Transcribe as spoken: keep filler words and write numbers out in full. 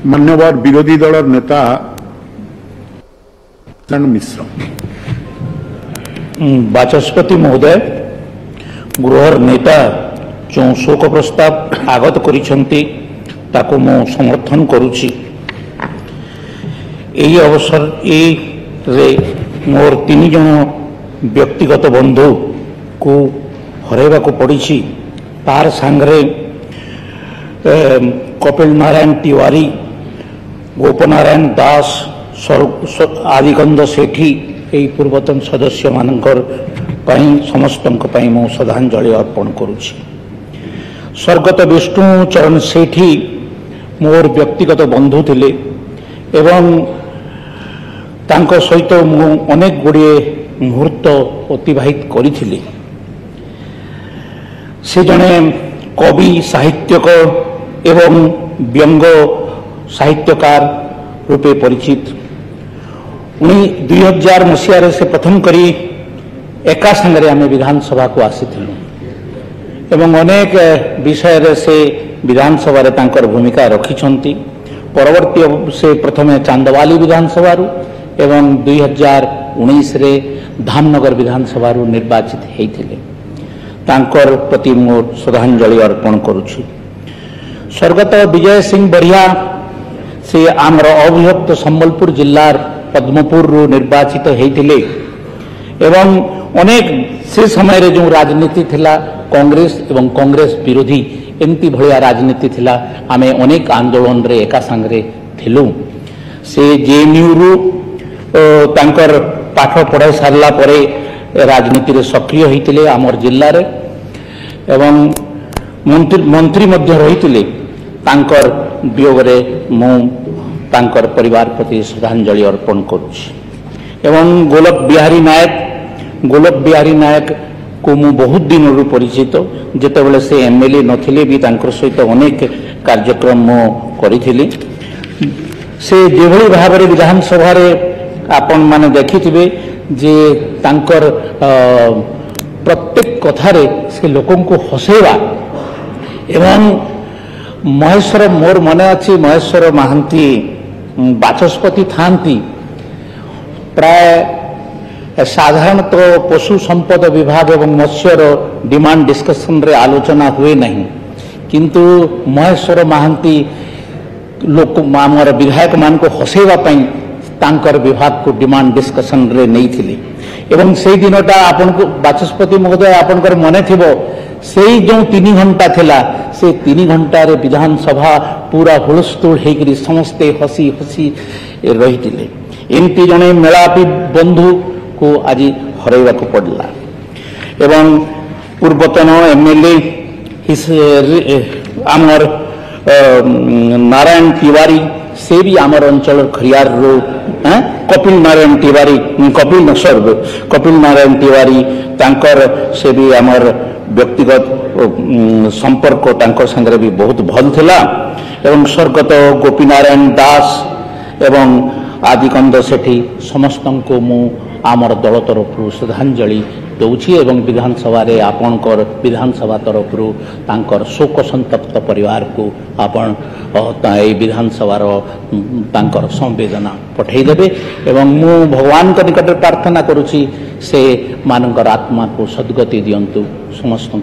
मान्यवर विरोधी दल नेता मिश्र बाचस्पति महोदय गृहर नेता जो शोक प्रस्ताव आगत करिसेंती ताको मो समर्थन करुछि। एही अवसर ए रे मोर तीन जन व्यक्तिगत बंधु को हरेबा को पड़ी तार सांगरे कपिल नारायण तिवारी, गोपनारायण दास, आदिकंद सेठी यही पूर्वतन सदस्य मानकर समस्तंक पई मो श्रद्धांजलि अर्पण करुछि। स्वर्गत विष्णु चरण सेठी मोर व्यक्तिगत बंधु थिले एवं तांको सहित मु अनेक गुड़िए मुहूर्त अतिबाहित करिथिली। से जने कवि साहित्यक एवं व्यंग साहित्यकार रूपे परिचित। उन्हीं दुई हजार मसीह से प्रथम करी एका संगे आम विधानसभा को आसीथिलु एवं अनेक विषय से विधानसभा तांकर भूमिका रखिछंती। परवर्ती से प्रथमे चांदवाली विधानसभा एवं दुई हजार उन्नीस रे धामनगर विधानसभा निर्वाचित होइथिले। तांकर प्रति मोर श्रद्धांजलि अर्पण करुछि। स्वर्गत विजय सिंह बढ़िया से आमर अविभक्त संबलपुर जिलार पद्मपुर निर्वाचित होइथिले एवं अनेक से समय रे जो राजनीति थिला कांग्रेस एवं कांग्रेस विरोधी एमती भलिया राजनीति थिला। आमे अनेक आंदोलन रे एका संगे थिलु। से जेएनयू रु तांकर पाठ पढ़ाई सारला परे राजनीति रे सक्रिय होइतिले आमर जिल्ला रे एवं मंत्री मंत्री मध्य रहितिले। तांकर वियोग रे मु तांकर परिवार प्रति श्रद्धांजलि अर्पण करुछि। एवं गोलक बिहारी नायक गोलक बिहारी नायक को मु बहुत दिन रु परिचित। जेतेबेले से एमएलए नथिले भी तांकर सहित अनेक कार्यक्रम मु करिथिली। से जेभली भाव रे विधानसभा रे आपण माने देखिथिबे जे तांकर प्रत्येक कथारे से लोकन को हसेवा एवं महेश्वर मोर मने अच्छी महेश्वर महांती बाचस्पति थांती प्राय साधारणतः पशु संपद विभाग एवं मत्स्यर डिमांड डिस्कशन रे आलोचना हुए नहीं, किंतु महेश्वर महांती लोक आमर विधायक मान को हसेवा पई तांकर विभाग को डिमांड डिस्कशन रे नहीं थिले। एवं से दिनटा आपन को बाचस्पति महोदय आपनकर मने थिबो से जो तीन घंटा थिला से तीन घंटा रे विधानसभा पूरा हुलस्थुल हेकरी समस्ते हसी हसी रही थिले। एमती जने मेलापी बंधु को आज हरैवा को पड़ला। एवं पूर्वतन एमएलए आमर नारायण तिवारी से भी आमर अंचल खरियार रो कपिल नारायण तिवारी कपिल सर्व कपिल नारायण तिवारी तांकर से भी आमर व्यक्तिगत संपर्क तांकर संगे भी बहुत भल थिला। एवं स्वर्गत गोपीनारायण दास एवं आदिकंद सेठी समस्त को मु आमर दल तरफ श्रद्धांजलि दौछि एवं विधानसभा रे आपणकर विधानसभा तरफ तांकर शोक संतप्त परिवार को आपण विधानसभा तांकर संवेदना पठेई देबे एवं मु भगवान के निकट प्रार्थना करुछि से मानकर आत्मा को सद्गति दियंतु समस्त।